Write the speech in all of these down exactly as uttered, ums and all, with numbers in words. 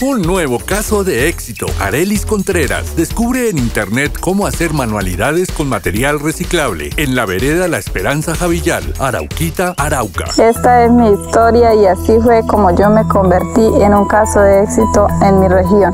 Un nuevo caso de éxito. Arelis Contreras descubre en internet cómo hacer manualidades con material reciclable en la vereda La Esperanza Javillal, Arauquita, Arauca. Esta es mi historia y así fue como yo me convertí en un caso de éxito en mi región.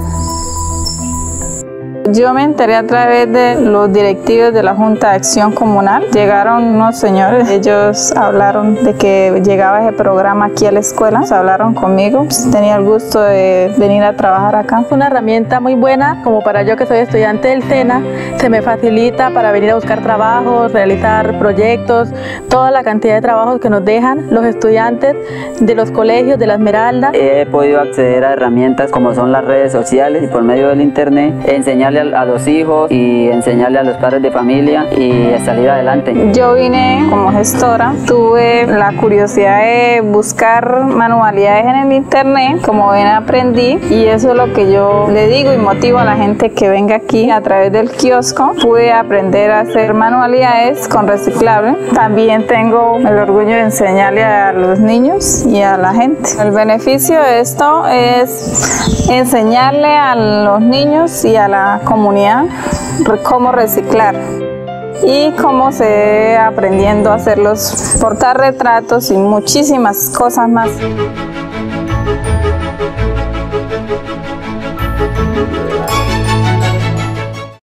Yo me enteré a través de los directivos de la Junta de Acción Comunal. Llegaron unos señores, ellos hablaron de que llegaba ese programa aquí a la escuela, pues hablaron conmigo, pues tenía el gusto de venir a trabajar acá. Es una herramienta muy buena, como para yo que soy estudiante del SENA, se me facilita para venir a buscar trabajos, realizar proyectos, toda la cantidad de trabajos que nos dejan los estudiantes de los colegios de La Esmeralda. He podido acceder a herramientas como son las redes sociales y por medio del internet enseñarle a los hijos y enseñarle a los padres de familia y a salir adelante. Yo vine como gestora, tuve la curiosidad de buscar manualidades en el internet, como ven aprendí y eso es lo que yo le digo y motivo a la gente que venga aquí a través del kiosco. Pude aprender a hacer manualidades con reciclable. También tengo el orgullo de enseñarle a los niños y a la gente. El beneficio de esto es enseñarle a los niños y a la comunidad cómo reciclar y cómo se aprendiendo a hacer los portarretratos y muchísimas cosas más.